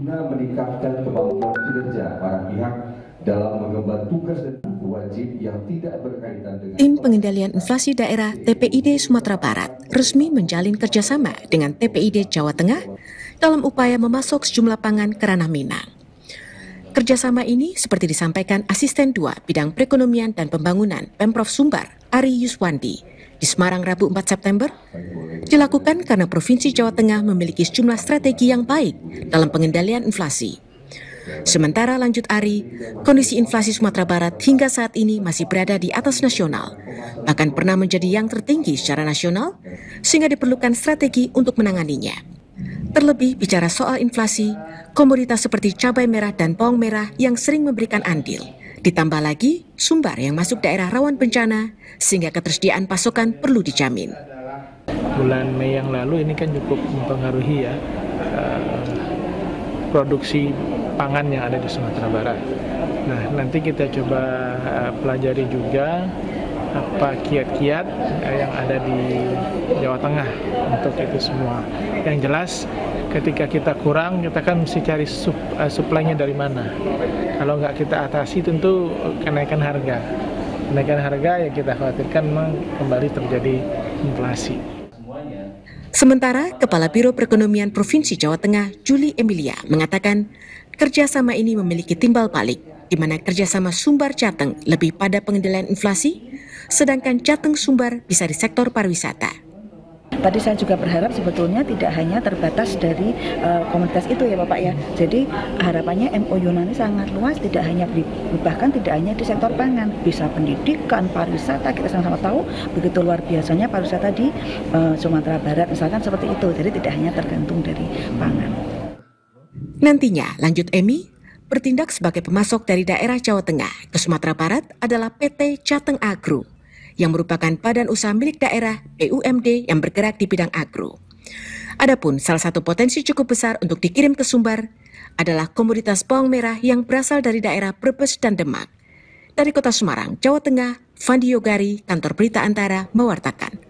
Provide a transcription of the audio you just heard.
guna meningkatkan kemampuan kinerja para pihak dalam mengemban tugas dan wajib yang tidak berkaitan dengan... Tim Pengendalian Inflasi Daerah TPID Sumatera Barat resmi menjalin kerjasama dengan TPID Jawa Tengah dalam upaya memasok sejumlah pangan ke ranah Minang. Kerjasama ini seperti disampaikan Asisten 2 Bidang Perekonomian dan Pembangunan Pemprov Sumbar, Ari Yuswandi, di Semarang Rabu 4 September, dilakukan karena Provinsi Jawa Tengah memiliki sejumlah strategi yang baik dalam pengendalian inflasi. Sementara lanjut Ari, kondisi inflasi Sumatera Barat hingga saat ini masih berada di atas nasional, bahkan pernah menjadi yang tertinggi secara nasional, sehingga diperlukan strategi untuk menanganinya. Terlebih bicara soal inflasi, komoditas seperti cabai merah dan bawang merah yang sering memberikan andil, ditambah lagi Sumbar yang masuk daerah rawan bencana, sehingga ketersediaan pasokan perlu dijamin. Bulan Mei yang lalu ini kan cukup mempengaruhi produksi pangan yang ada di Sumatera Barat. Nah, nanti kita coba pelajari juga apa kiat-kiat yang ada di Jawa Tengah untuk itu semua. Yang jelas ketika kita kurang, kita kan mesti cari suplainya dari mana. Kalau nggak kita atasi tentu kenaikan harga. Kenaikan harga yang kita khawatirkan memang kembali terjadi inflasi. Sementara Kepala Biro Perekonomian Provinsi Jawa Tengah, Juli Emilia, mengatakan kerjasama ini memiliki timbal balik, di mana kerjasama Sumbar Jateng lebih pada pengendalian inflasi, sedangkan Jateng Sumbar bisa di sektor pariwisata. Tadi saya juga berharap sebetulnya tidak hanya terbatas dari komunitas itu ya Bapak ya. Jadi harapannya MOU nanti sangat luas, tidak hanya bahkan tidak hanya di sektor pangan, bisa pendidikan, pariwisata. Kita sama-sama tahu begitu luar biasanya pariwisata di Sumatera Barat misalkan seperti itu. Jadi tidak hanya tergantung dari pangan. Nantinya, lanjut Emi, bertindak sebagai pemasok dari daerah Jawa Tengah ke Sumatera Barat adalah PT Jateng Agro, yang merupakan badan usaha milik daerah BUMD yang bergerak di bidang agro. Adapun salah satu potensi cukup besar untuk dikirim ke Sumbar adalah komoditas bawang merah yang berasal dari daerah Brebes dan Demak. Dari Kota Semarang, Jawa Tengah, Fandi Yogari, Kantor Berita Antara, mewartakan.